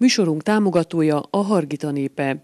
Műsorunk támogatója a Hargita népe.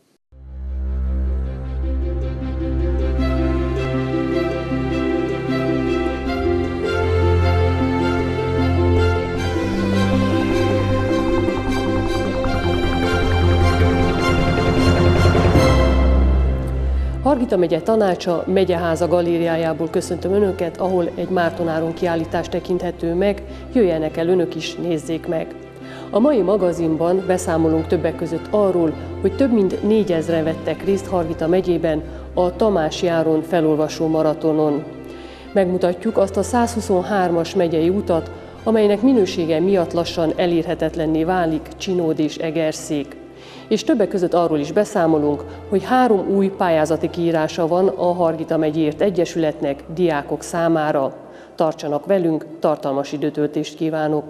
Hargita megye tanácsa Megyeháza galériájából köszöntöm Önöket, ahol egy Márton Áron kiállítás tekinthető meg, jöjjenek el Önök is, nézzék meg! A mai magazinban beszámolunk többek között arról, hogy több mint 4000-en vettek részt Hargita megyében a Tamási Áron felolvasó maratonon. Megmutatjuk azt a 123-as megyei utat, amelynek minősége miatt lassan elérhetetlenné válik Csinód és Egerszék. És többek között arról is beszámolunk, hogy 3 új pályázati kiírása van a Hargita megyéért egyesületnek diákok számára. Tartsanak velünk, tartalmas időtöltést kívánok!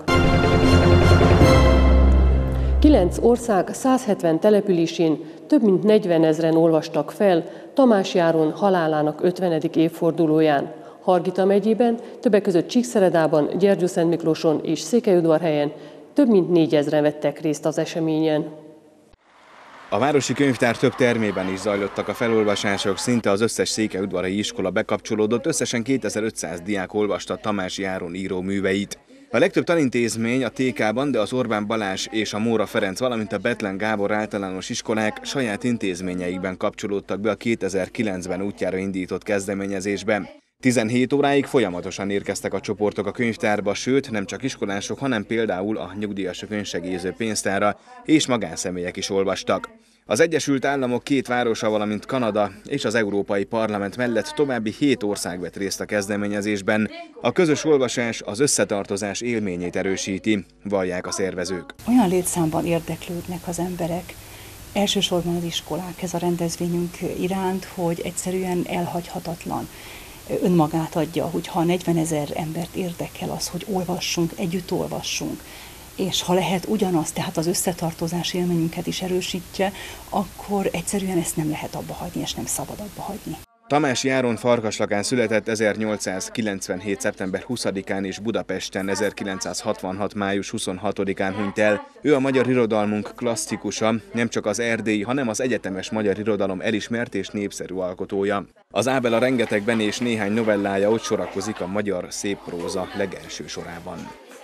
9 ország 170 településén több mint 40 000-en olvastak fel Tamási Áron halálának 50. évfordulóján. Hargita megyében, többek között Csíkszeredában, Gyergyószentmiklóson és Székelyudvarhelyen több mint 4000-en vettek részt az eseményen. A városi könyvtár több termében is zajlottak a felolvasások, szinte az összes székelyudvarhelyi iskola bekapcsolódott, összesen 2500 diák olvasta Tamási Áron író műveit. A legtöbb tanintézmény a TK-ban, de az Orbán Balázs és a Móra Ferenc, valamint a Bethlen Gábor általános iskolák saját intézményeikben kapcsolódtak be a 2009-ben útjára indított kezdeményezésbe. 17 óráig folyamatosan érkeztek a csoportok a könyvtárba, sőt nem csak iskolások, hanem például a nyugdíjasok önsegélyező pénztára és magánszemélyek is olvastak. Az Egyesült Államok 2 városa, valamint Kanada és az Európai Parlament mellett további 7 ország vett részt a kezdeményezésben. A közös olvasás az összetartozás élményét erősíti, vallják a szervezők. Olyan létszámban érdeklődnek az emberek, elsősorban az iskolák ez a rendezvényünk iránt, hogy egyszerűen elhagyhatatlan. Önmagát adja, hogyha 40 000 embert érdekel az, hogy olvassunk, együtt olvassunk, és ha lehet ugyanaz, tehát az összetartozás élményünket is erősítje, akkor egyszerűen ezt nem lehet abba hagyni, és nem szabad abba hagyni. Tamási Áron Farkaslakán született 1897. szeptember 20-án és Budapesten 1966. május 26-án hunyt el. Ő a magyar irodalmunk klasszikusa, nem csak az erdélyi, hanem az egyetemes magyar irodalom elismert és népszerű alkotója. Az Ábel rengetegben és néhány novellája ott sorakozik a magyar széppróza legelső sorában.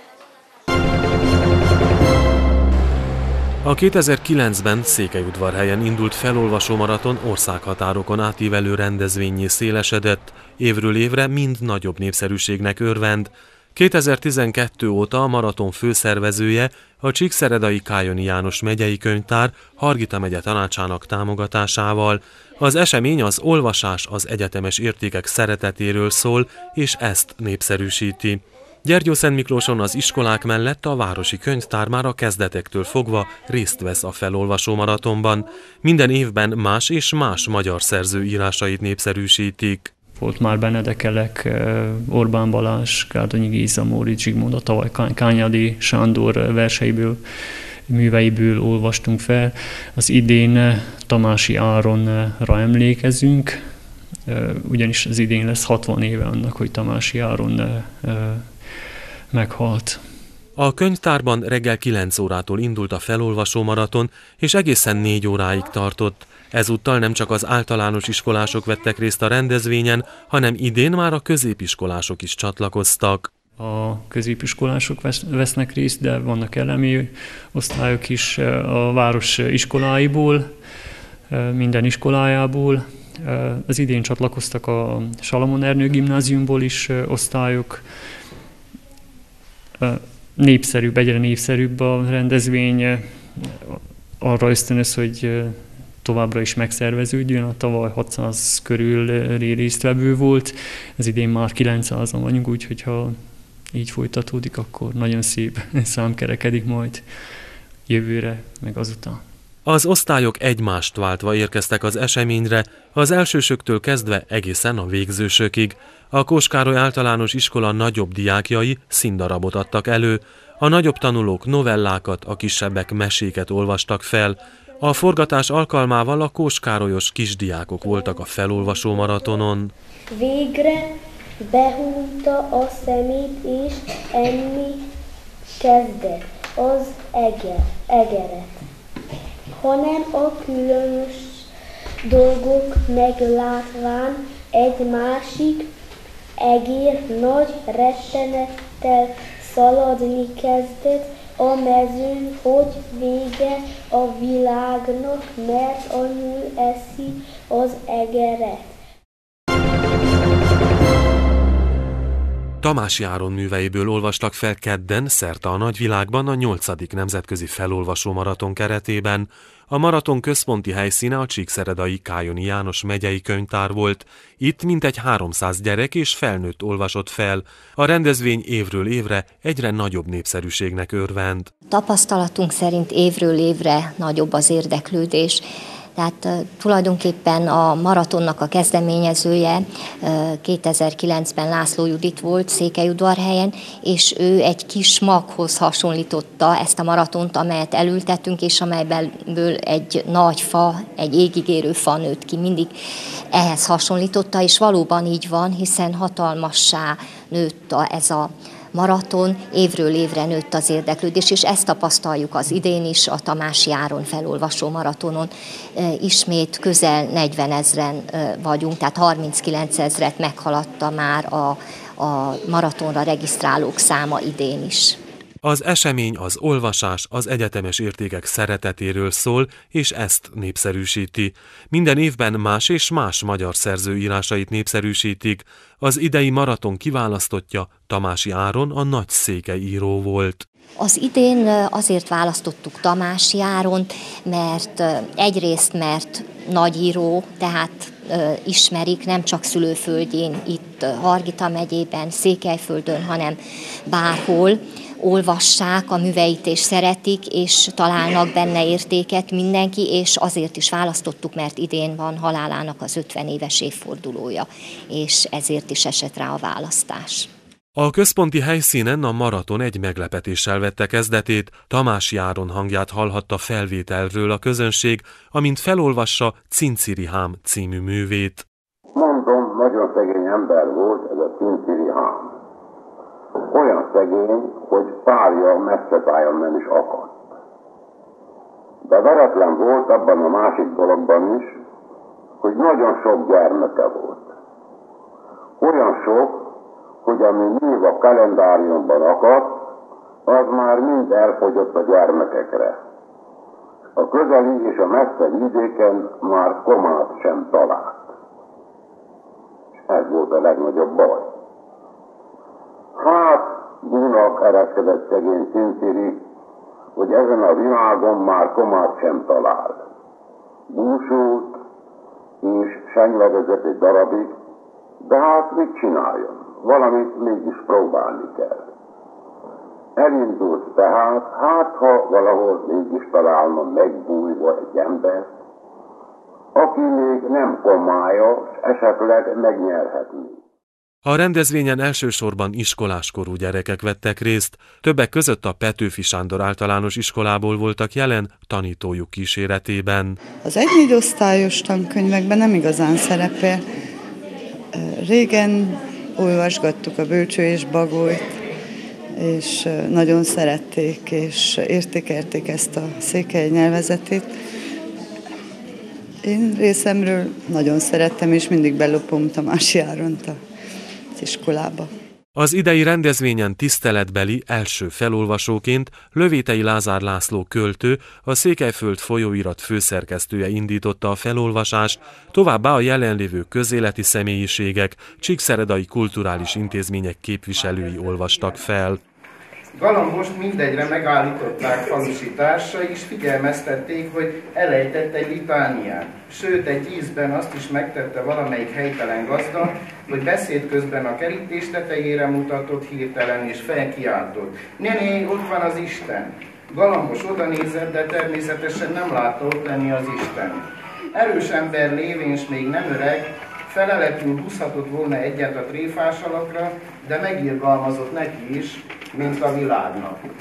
A 2009-ben Székelyudvarhelyen indult felolvasó maraton országhatárokon átívelő rendezvénnyé szélesedett, évről évre mind nagyobb népszerűségnek örvend. 2012 óta a maraton főszervezője a Csíkszeredai Kályoni János megyei könyvtár Hargita megye tanácsának támogatásával. Az esemény az olvasás az egyetemes értékek szeretetéről szól, és ezt népszerűsíti. Gyergyószentmiklóson az iskolák mellett a városi könyvtár már a kezdetektől fogva részt vesz a felolvasó maratonban. Minden évben más és más magyar szerző írásait népszerűsítik. Volt már Benedek Elek, Orbán Balázs, Gárdonyi Géza, Móricz Zsigmond, a tavaly Kányadi Sándor verseiből, műveiből olvastunk fel. Az idén Tamási Áronra emlékezünk, ugyanis az idén lesz 60 éve annak, hogy Tamási Áron meghalt. A könyvtárban reggel 9 órától indult a felolvasó maraton, és egészen 4 óráig tartott. Ezúttal nem csak az általános iskolások vettek részt a rendezvényen, hanem idén már a középiskolások is csatlakoztak. A középiskolások vesznek részt, de vannak elemi osztályok is a város iskoláiból, minden iskolájából. Az idén csatlakoztak a Salamon Ernő gimnáziumból is osztályok. Népszerűbb, egyre népszerűbb a rendezvény, arra ösztönöz, hogy továbbra is megszerveződjön. A tavaly 600 körül résztvevő volt, ez idén már 900-an vagyunk, úgyhogy ha így folytatódik, akkor nagyon szép szám kerekedik majd jövőre, meg azután. Az osztályok egymást váltva érkeztek az eseményre, az elsősöktől kezdve egészen a végzősökig. A Kós Károly általános iskola nagyobb diákjai színdarabot adtak elő, a nagyobb tanulók novellákat, a kisebbek meséket olvastak fel. A forgatás alkalmával a Kós Károlyos kisdiákok voltak a felolvasó maratonon. Végre behúnyta a szemét és enni kezdett az egeret. hanem a különös dolgok meglátván egy másik egér nagy rettenettel szaladni kezdett a mezőn, hogy vége a világnak, mert a nyúl eszi az egeret. Tamási Áron műveiből olvastak fel kedden szerte a nagyvilágban a 8. nemzetközi felolvasó maraton keretében. A maraton központi helyszíne a Csíkszeredai Kályoni János megyei könyvtár volt. Itt mintegy 300 gyerek és felnőtt olvasott fel. A rendezvény évről évre egyre nagyobb népszerűségnek örvend. Tapasztalatunk szerint évről évre nagyobb az érdeklődés. Tehát tulajdonképpen a maratonnak a kezdeményezője 2009-ben László Judit volt Székelyudvarhelyen, és ő egy kis maghoz hasonlította ezt a maratont, amelyet elültettünk, és amelyből egy nagy fa, egy égigérő fa nőtt ki, mindig ehhez hasonlította, és valóban így van, hiszen hatalmassá nőtt ez a maraton, évről évre nőtt az érdeklődés, és ezt tapasztaljuk az idén is, a Tamási Áron felolvasó maratonon. Ismét közel 40 000 vagyunk, tehát 39 000-et meghaladta már a maratonra regisztrálók száma idén is. Az esemény az olvasás, az egyetemes értékek szeretetéről szól, és ezt népszerűsíti. Minden évben más és más magyar szerző írásait népszerűsítik. Az idei maraton kiválasztottja Tamási Áron, a nagyszékely író volt. Az idén azért választottuk Tamási Áront, mert egyrészt nagy író, tehát ismerik nem csak szülőföldjén, itt Hargita megyében, Székelyföldön, hanem bárhol, olvassák a műveit és szeretik, és találnak benne értéket mindenki, és azért is választottuk, mert idén van halálának az 50 éves évfordulója, és ezért is esett rá a választás. A központi helyszínen a maraton egy meglepetéssel vette kezdetét, Tamási Áron hangját hallhatta felvételről a közönség, amint felolvassa Cincirihám című művét. Mondom, nagyon szegény ember volt ez a Cincirihám. Olyan szegény, hogy párja messzetájon nem is akadt. De veretlen volt abban a másik dologban is, hogy nagyon sok gyermeke volt. Olyan sok, hogy ami név a kalendáriumban akadt, az már mind elfogyott a gyermekekre. A közeli és a messze vidéken már komát sem talált. És ez volt a legnagyobb baj. Hát, búnak ereskedett szegény Cinciri, hogy ezen a világon már komát sem talált. Búsult, és senylegezett egy darabig, de hát mit csináljon? Valamit mégis próbálni kell. Elindult tehát, hát ha valahol mégis találna megbújva egy embert, aki még nem komája, esetleg megnyerhetné. A rendezvényen elsősorban iskoláskorú gyerekek vettek részt, többek között a Petőfi Sándor általános iskolából voltak jelen tanítójuk kíséretében. Az 1-4 osztályos tankönyvekben nem igazán szerepel. Régen olvasgattuk a Bölcső és Bagolyt, és nagyon szerették és értékelték ezt a székely nyelvezetét. Én részemről nagyon szerettem, és mindig belopom Tamási Áront az iskolába. Az idei rendezvényen tiszteletbeli első felolvasóként Lövétei Lázár László költő, a Székelyföld folyóirat főszerkesztője indította a felolvasást, továbbá a jelenlévő közéleti személyiségek, csíkszeredai kulturális intézmények képviselői olvastak fel. Galambost mindegyre megállították falusi társai, és figyelmeztették, hogy elejtett egy litániát. Sőt, egy ízben azt is megtette valamelyik helytelen gazda, hogy beszéd közben a kerítés tetejére mutatott hirtelen, és felkiáltott. Néné, ott van az Isten! Galambos odanézett, de természetesen nem látta ott lenni az Isten. Erős ember lévén, s még nem öreg, feleletül buszhatott volna egyet a tréfás alakra, de megirgalmazott neki is, mint a világnak.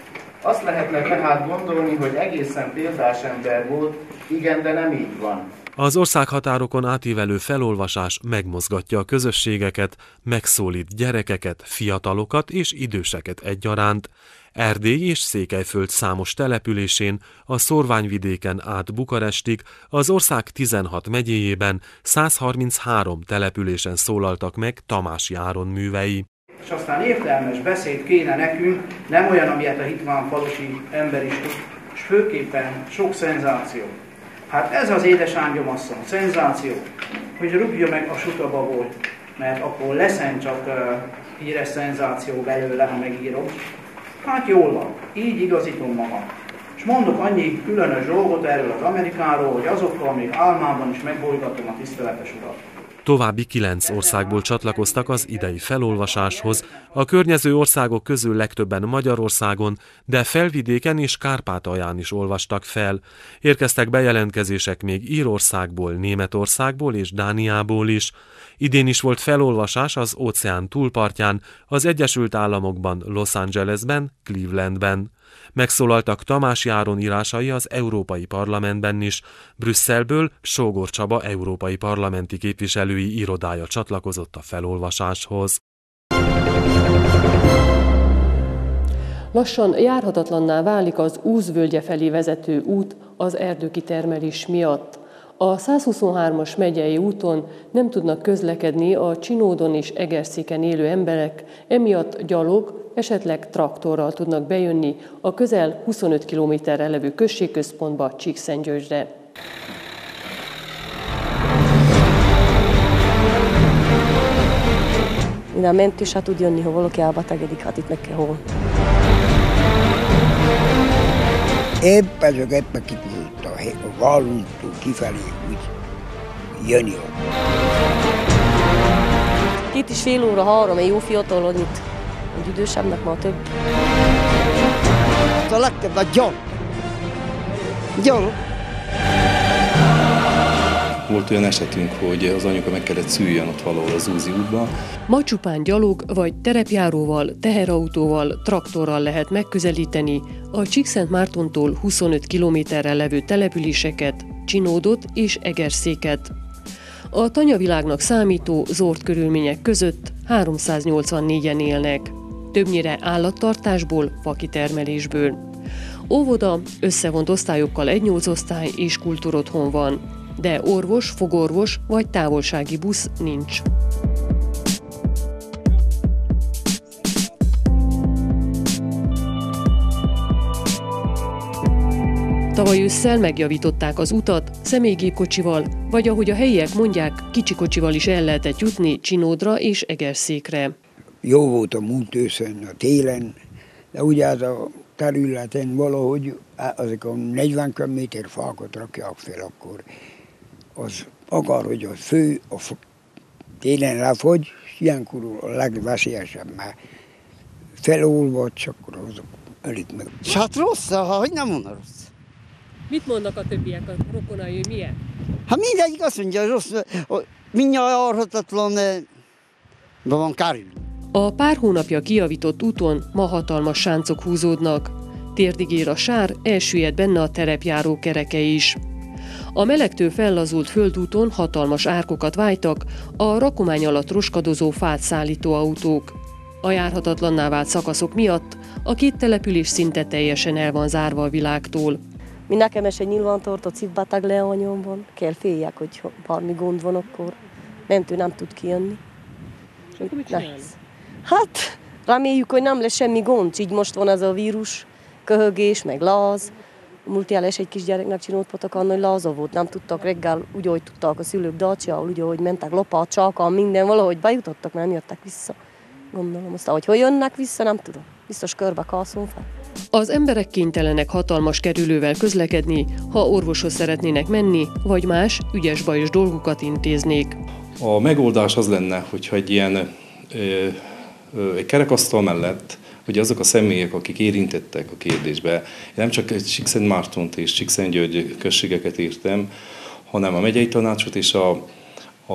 Azt lehetne tehát gondolni, hogy egészen példás ember volt, igen, de nem így van. Az országhatárokon átívelő felolvasás megmozgatja a közösségeket, megszólít gyerekeket, fiatalokat és időseket egyaránt. Erdély és Székelyföld számos településén, a Szorványvidéken át Bukarestig, az ország 16 megyéjében 133 településen szólaltak meg Tamási Áron művei. És aztán értelmes beszéd kéne nekünk, nem olyan, amilyet a hitván falusi ember is tud, és főképpen sok szenzáció. Hát ez az édesángyom asszony, szenzáció, hogy rúgja meg a sutababól, mert akkor leszen csak híres szenzáció belőle, ha megírom. Hát jól van, így igazítom magam. És mondok annyi különös dolgot erről az Amerikáról, hogy azokkal még álmában is megbolygatom a tiszteletes urat. További 9 országból csatlakoztak az idei felolvasáshoz. A környező országok közül legtöbben Magyarországon, de Felvidéken és Kárpátalján is olvastak fel. Érkeztek bejelentkezések még Írországból, Németországból és Dániából is. Idén is volt felolvasás az óceán túlpartján, az Egyesült Államokban, Los Angelesben, Clevelandben. Megszólaltak Tamási Áron írásai az Európai Parlamentben is. Brüsszelből Sógor Csaba európai parlamenti képviselői irodája csatlakozott a felolvasáshoz. Lassan járhatatlanná válik az Úzvölgye felé vezető út az erdőkitermelés miatt. A 123-as megyei úton nem tudnak közlekedni a Csinódon és Egerszéken élő emberek, emiatt gyalog, esetleg traktorral tudnak bejönni a közel 25 kilométerre levő községközpontba, Csíkszentgyörgyre. Minden mentős tud jönni, ha valaki elbetegedik, hát itt meg kell hol. Épp itt a Váluntól kifelé úgy jönni. 2,5 óra, 3, egy jó fiatal annyit. Egy idősebbnek már több. A legtöbb a gyal. Gyal. Volt olyan esetünk, hogy az anyuka meg kellett szüljön ott valahol az Úzi útban. Ma csupán gyalog vagy terepjáróval, teherautóval, traktorral lehet megközelíteni a Csíkszentmártontól 25 kilométerre levő településeket, Csinódot és Egerszéket. A tanyavilágnak számító zord körülmények között 384-en élnek, többnyire állattartásból, fakitermelésből. Óvoda, összevont osztályokkal 1-8 osztály és kultúrotthon van, de orvos, fogorvos vagy távolsági busz nincs. Tavaly ősszel megjavították az utat, személygépkocsival, vagy ahogy a helyiek mondják, kicsikocsival is el lehetett jutni Csinódra és Egerszékre. Jó volt a múlt őszön, a télen, de ugye az a területen valahogy azok a 40 km fákat rakják fel, akkor az akar, hogy a fő, télen lefogy, ilyenkor a legveszélyesebb, mert felolvad, csak akkor azok ölik meg. Hát rossz, hogy nem mondna rossz. Mit mondnak a többiek, a rokonai, hogy milyen? Hát mindegyik azt mondja, hogy rossz, mindjárt járhatatlan, be van kárül. A pár hónapja kijavított úton ma hatalmas sáncok húzódnak. Térdig ér a sár, elsüllyedt benne a terepjáró kereke is. A melegtől fellazult földúton hatalmas árkokat vájtak a rakomány alatt roskadozó fát szállító autók. A járhatatlanná vált szakaszok miatt a két település szinte teljesen el van zárva a világtól. Mi nekem is egy nyilvántartott szívbeteg leányomban, kell féljek, hogy bármi gond van, akkor mentő nem tud kijönni. Hát, reméljük, hogy nem lesz semmi gond, így most van ez a vírus, köhögés, meg láz. Múlt jeles egy kisgyereknek csinált patakon, hogy láza volt, nem tudtak reggel, úgy, ahogy tudtak a szülők Daciául, úgy, ahogy mentek lopát, csákan, minden, valahogy bejutottak, mert nem jöttek vissza. Gondolom, aztán, hogy jönnek vissza, nem tudom. Biztos körbe kalszom fel. Az emberek kénytelenek hatalmas kerülővel közlekedni, ha orvoshoz szeretnének menni, vagy más ügyes bajos dolgukat intéznék. A megoldás az lenne, hogyha egy ilyen egy kerekasztal mellett, hogy azok a személyek, akik érintettek a kérdésbe, én nem csak Csíkszentmártont és Csíkszentgyörgy községeket írtam, hanem a megyei tanácsot és a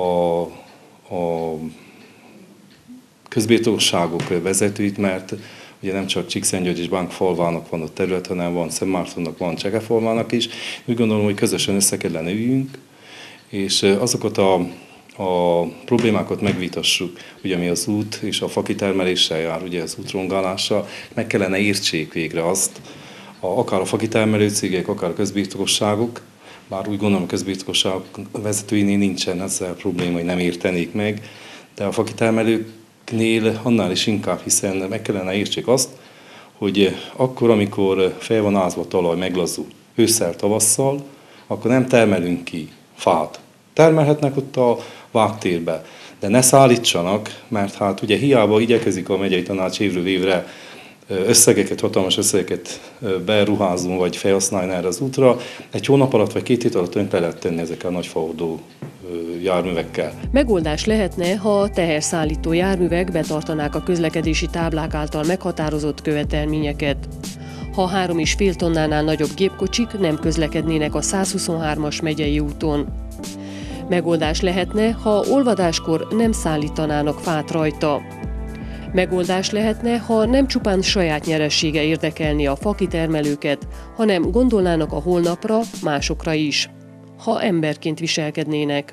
közbirtokosságok vezetőit, mert Ugye nem csak Csíkszentgyörgy és Bánkfalvának van ott terület, hanem van Szentmártonnak, van Csegefalvának is. Úgy gondolom, hogy közösen össze kellene üljünk, és azokat a problémákat megvitassuk, ugye ami az út és a fakitermeléssel jár, ugye az útrongálással, meg kellene értsék végre azt, akár a fakitermelő cégek, akár a közbirtokosságok, bár úgy gondolom, a közbirtokosságok vezetőinél nincsen ezzel probléma, hogy nem értenék meg, de a fakitermelőknél annál is inkább, hiszen meg kellene értsék azt, hogy akkor, amikor fel van ázva a talaj, meglazul ősszel, tavasszal, akkor nem termelünk ki fát. Termelhetnek ott a vágtérbe, de ne szállítsanak, mert hát ugye hiába igyekezik a megyei tanács évről évre hatalmas összegeket beruházni vagy felhasználni erre az útra. Egy hónap alatt vagy 2 hét alatt tönkre lehet tenni ezekkel a nagy faodó járművekkel. Megoldás lehetne, ha a teherszállító járművek betartanák a közlekedési táblák által meghatározott követelményeket. Ha 3,5 tonnánál nagyobb gépkocsik nem közlekednének a 123-as megyei úton. Megoldás lehetne, ha olvadáskor nem szállítanának fát rajta. Megoldás lehetne, ha nem csupán saját nyeressége érdekelni a fakitermelőket, hanem gondolnának a holnapra, másokra is, ha emberként viselkednének.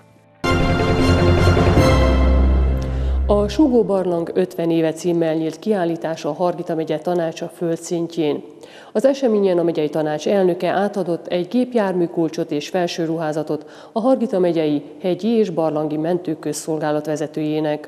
A Súgó-barlang 50 éve címmel nyílt kiállítása a Hargita megye tanácsa földszintjén. Az eseményen a megyei tanács elnöke átadott egy gépjárműkulcsot és felső ruházatot a Hargita megyei hegyi és barlangi mentőközszolgálat vezetőjének.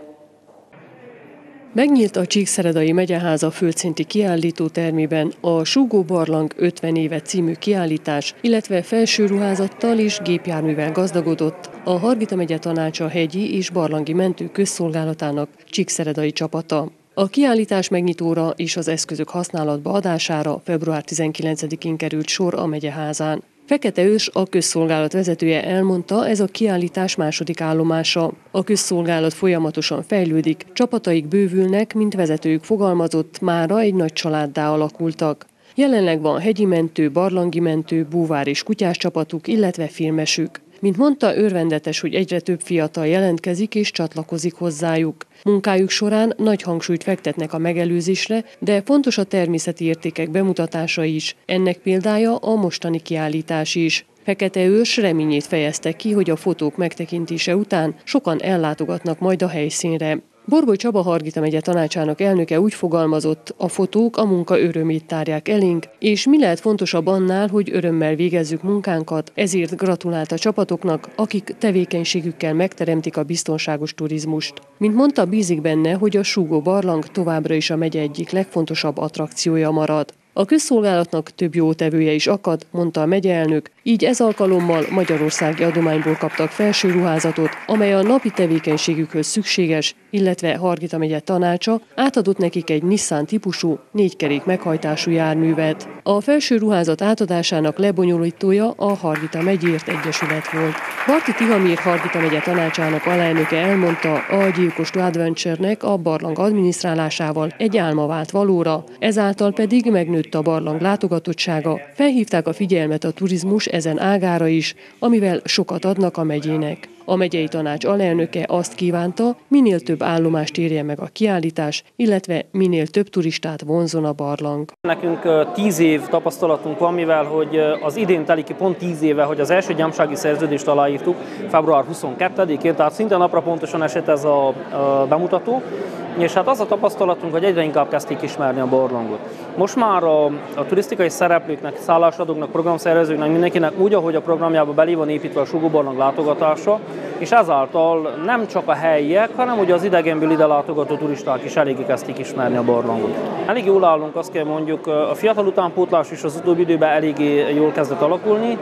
Megnyílt a Csíkszeredai megyeháza földszinti kiállítótermében a Súgó-barlang 50 éve című kiállítás, illetve felső ruházattal és gépjárművel gazdagodott a Hargita megye tanácsa hegyi és barlangi mentőközszolgálatának Csíkszeredai csapata. A kiállítás megnyitóra és az eszközök használatba adására február 19-én került sor a megyeházán. Fekete Ős, a közszolgálat vezetője elmondta, ez a kiállítás második állomása. A közszolgálat folyamatosan fejlődik, csapataik bővülnek, mint vezetőjük fogalmazott, mára egy nagy családdá alakultak. Jelenleg van hegyi mentő, barlangi mentő, búvár és kutyás csapatuk, illetve filmesük. Mint mondta, örvendetes, hogy egyre több fiatal jelentkezik és csatlakozik hozzájuk. Munkájuk során nagy hangsúlyt fektetnek a megelőzésre, de fontos a természeti értékek bemutatása is. Ennek példája a mostani kiállítás is. Fekete Ős reményét fejezte ki, hogy a fotók megtekintése után sokan ellátogatnak majd a helyszínre. Borboly Csaba Hargita megye tanácsának elnöke úgy fogalmazott, a fotók a munka örömét tárják elénk, és mi lehet fontosabb annál, hogy örömmel végezzük munkánkat, ezért gratulált a csapatoknak, akik tevékenységükkel megteremtik a biztonságos turizmust. Mint mondta, bízik benne, hogy a Súgó-barlang továbbra is a megye egyik legfontosabb attrakciója marad. A közszolgálatnak több jótevője is akad, mondta a megyeelnök, így ez alkalommal magyarországi adományból kaptak felső ruházatot, amely a napi tevékenységükhöz szükséges, illetve Hargita megye tanácsa átadott nekik egy Nissan típusú 4 kerék meghajtású járművet. A felső ruházat átadásának lebonyolítója a Hargita megyért egyesület volt. Barti Tihamír Hargita megye tanácsának alelnöke elmondta, a Gyilkos Adventure-nek a barlang adminisztrálásával egy álma vált valóra, ezáltal pedig megnőtt a barlang látogatottsága, felhívták a figyelmet a turizmus ezen ágára is, amivel sokat adnak a megyének. A megyei tanács alelnöke azt kívánta, minél több állomást érje meg a kiállítás, illetve minél több turistát vonzon a barlang. Nekünk 10 év tapasztalatunk van, mivel hogy az idén telik ki pont 10 éve, hogy az első gyámsági szerződést aláírtuk, február 22-én, tehát szinte napra pontosan esett ez a bemutató. És hát az a tapasztalatunk, hogy egyre inkább kezdték ismerni a barlangot. Most már a turisztikai szereplőknek, szállásadóknak, programszervezőknek, mindenkinek úgy, ahogy a programjába belé van építve a Súgó-barlang látogatása, és ezáltal nem csak a helyiek, hanem ugye az idegenből ide látogató turisták is eléggé kezdték ismerni a barlangot. Elég jól állunk, azt kell mondjuk, a fiatal utánpótlás is az utóbbi időben eléggé jól kezdett alakulni.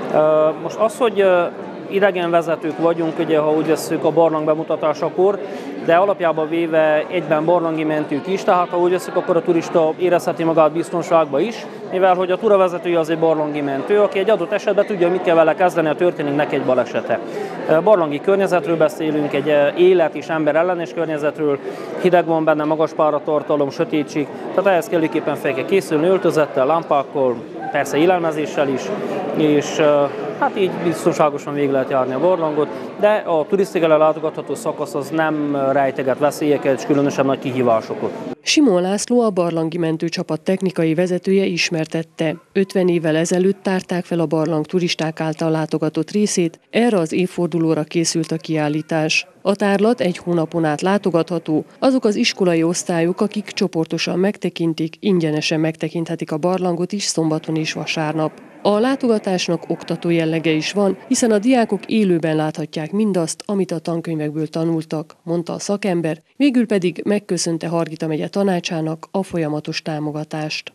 Most az, hogy idegenvezetők vagyunk, ugye, ha úgy vesszük a barlang bemutatásakor, de alapjában véve egyben barlangi mentők is, tehát ha úgy vesszük, akkor a turista érezheti magát biztonságban is, mivel hogy a túravezetője az egy barlangi mentő, aki egy adott esetben tudja, mit kell vele kezdeni, ha történik neki egy balesete. Barlangi környezetről beszélünk, egy élet és ember ellenes környezetről, hideg van benne, magas páratartalom, sötétség, tehát ehhez kellőképpen fel kell készülni, öltözettel, lámpákkal, persze élelmezéssel is, és hát így biztonságosan végig lehet járni a barlangot, de a turisztikai látogatható szakasz az nem rejteget veszélyeket és különösen nagy kihívásokat. Simon László, a barlangi mentőcsapat technikai vezetője ismertette. 50 évvel ezelőtt tárták fel a barlang turisták által látogatott részét, erre az évfordulóra készült a kiállítás. A tárlat egy hónapon át látogatható, azok az iskolai osztályok, akik csoportosan megtekintik, ingyenesen megtekinthetik a barlangot is szombaton és vasárnap. A látogatásnak oktató jellege is van, hiszen a diákok élőben láthatják mindazt, amit a tankönyvekből tanultak, mondta a szakember, végül pedig megköszönte Hargita megye tanácsának a folyamatos támogatást.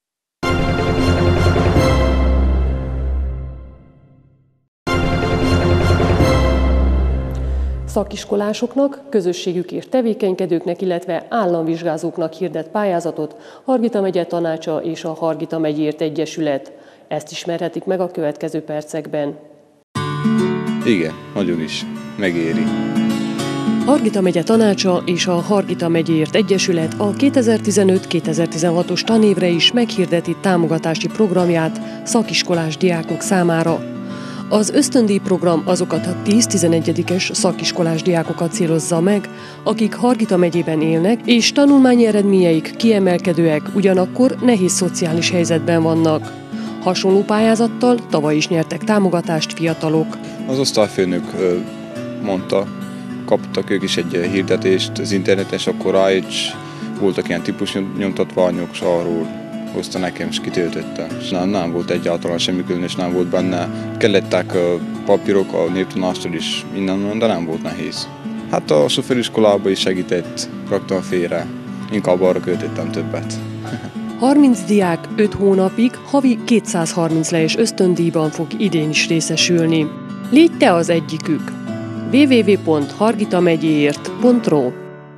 Szakiskolásoknak, közösségükért tevékenykedőknek, illetve államvizsgázóknak hirdet pályázatot Hargita megye tanácsa és a Hargita megyért egyesület. Ezt ismerhetik meg a következő percekben. Igen, nagyon is. Megéri. Hargita megye tanácsa és a Hargita megyért egyesület a 2015-2016-os tanévre is meghirdeti támogatási programját szakiskolás diákok számára. Az ösztöndíjprogram azokat a 10-11-es szakiskolás diákokat célozza meg, akik Hargita megyében élnek, és tanulmányi eredményeik kiemelkedőek, ugyanakkor nehéz szociális helyzetben vannak. Hasonló pályázattal tavaly is nyertek támogatást fiatalok. Az osztályfőnök mondta, kaptak ők is egy hirdetést az interneten, és akkor rá is voltak ilyen típus nyomtatványok, és arról hozta nekem, és kitöltöttem. Nem volt egyáltalán semmi különös, nem volt benne. Kellettek papírok a néptanástól is mindenben, de nem volt nehéz. Hát a sofőriskolában is segített, raktam félre, inkább arra költöttem többet. 30 diák 5 hónapig havi 230 lejes ösztöndíjban fog idén is részesülni. Légy te az egyikük! www.hargitamegyéért.ro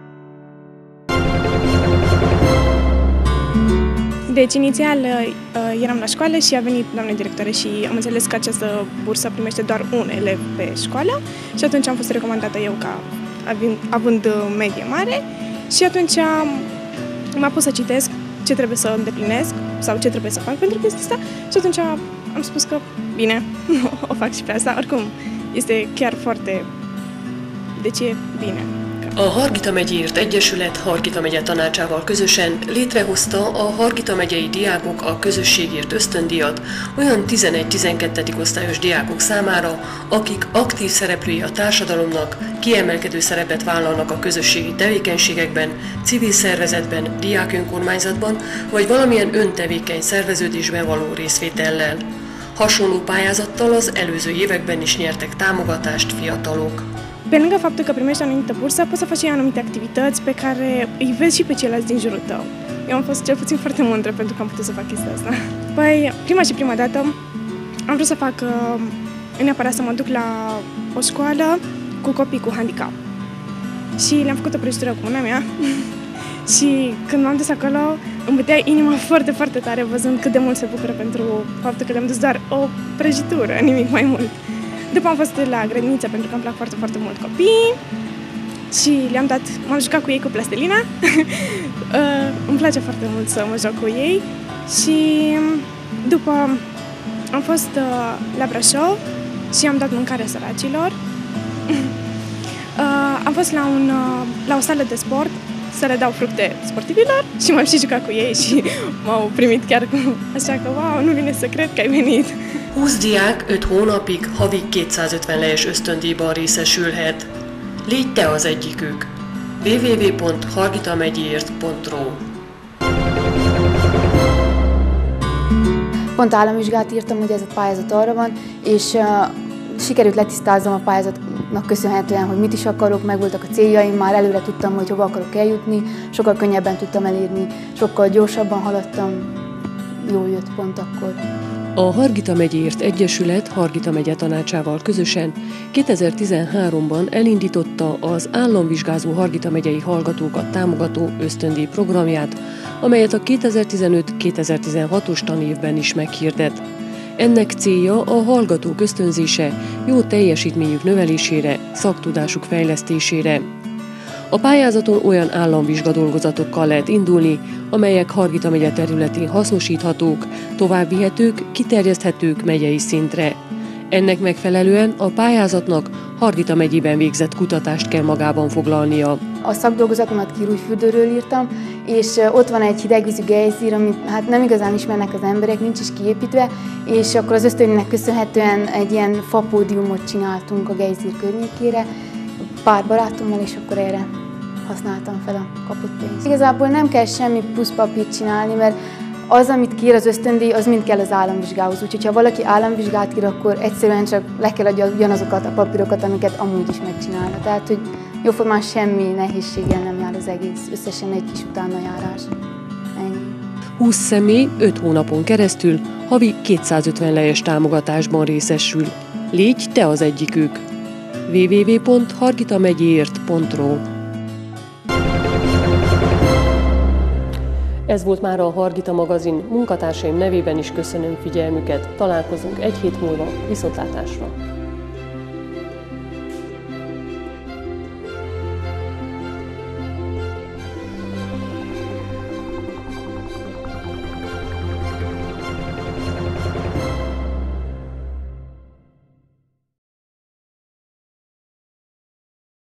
Deci, inițial, eram la școală și a venit doamna directoare și am înțeles că această bursă primește doar un elev pe școală și atunci am fost recomandată eu ca având medie mare și atunci m-a pus să citesc ce trebuie să îndeplinesc sau ce trebuie să fac pentru chestia asta și atunci am spus că bine, o fac și pe asta. Oricum, este chiar foarte... Deci e bine. A Hargita megyért egyesület Hargita megye tanácsával közösen létrehozta a Hargita megyei diákok a közösségért ösztöndíjat olyan 11-12. osztályos diákok számára, akik aktív szereplői a társadalomnak, kiemelkedő szerepet vállalnak a közösségi tevékenységekben, civil szervezetben, diákönkormányzatban vagy valamilyen öntevékeny szerveződésben való részvétellel. Hasonló pályázattal az előző években is nyertek támogatást fiatalok. Pe lângă faptul că primești o anumită bursă, poți să faci și anumite activități pe care îi vezi și pe ceilalți din jurul tău. Eu am fost cel puțin foarte mândră pentru că am putut să fac chestia asta. Păi, prima dată am vrut să fac neapărat să mă duc la o școală cu copii cu handicap. Și le-am făcut o prăjitură cu mâna mea și când m-am dus acolo, îmi bătea inima foarte, foarte tare văzând cât de mult se bucură pentru faptul că le-am dus doar o prăjitură, nimic mai mult. După am fost la grădiniță pentru că îmi plac foarte, foarte mult copiii și m-am jucat cu ei cu plastelina. Îmi place foarte mult să mă joc cu ei și după am fost la Brașov și am dat mâncare săracilor. Am fost la o sală de sport să le dau fructe sportivilor și m-am și jucat cu ei și m-au primit chiar așa că, wow, nu vine să cred că ai venit. 20 diák 5 hónapig havi 250 lejes ösztöndíjban részesülhet. Légy te az egyikük! www.hargitamegyéért.ro Pont államvizsgát írtam, hogy ez a pályázat arra van, és sikerült letisztáznom a pályázatnak köszönhetően, hogy mit is akarok, megvoltak a céljaim, már előre tudtam, hogy hova akarok eljutni, sokkal könnyebben tudtam elérni, sokkal gyorsabban haladtam, jól jött pont akkor. A Hargita megyért egyesület Hargita megye tanácsával közösen 2013-ban elindította az államvizsgázó Hargita megyei hallgatókat támogató ösztöndíj programját, amelyet a 2015-2016-os tanévben is meghirdet. Ennek célja a hallgatók ösztönzése, jó teljesítményük növelésére, szaktudásuk fejlesztésére. A pályázaton olyan államvizsgadolgozatokkal lehet indulni, amelyek Hargita megye területén hasznosíthatók, továbbvihetők, kiterjeszthetők megyei szintre. Ennek megfelelően a pályázatnak Hargita megyében végzett kutatást kell magában foglalnia. A szakdolgozatomat Kirújfürdőről írtam, és ott van egy hidegvízű gejzír, amit hát nem igazán ismernek az emberek, nincs is kiépítve, és akkor az ösztöndíjnak köszönhetően egy ilyen fapódiumot csináltunk a gejzír környékére, pár barátommal, és akkor erre használtam fel a kapott pénzt. Igazából nem kell semmi plusz papírt csinálni, mert az, amit kér az ösztöndíj, az mind kell az államvizsgához. Úgyhogy ha valaki államvizsgát ír, akkor egyszerűen csak le kell adja ugyanazokat a papírokat, amiket amúgy is megcsinálna. Tehát, hogy jóformán semmi nehézséggel nem jár az egész, összesen egy kis utánajárás. Ennyi. 20 személy 5 hónapon keresztül havi 250 lejes támogatásban részesül. Légy te az egyikük. www.hargitamegyéért.ro. Ez volt már a Hargita magazin. Munkatársaim nevében is köszönöm figyelmüket. Találkozunk egy hét múlva. Viszontlátásra!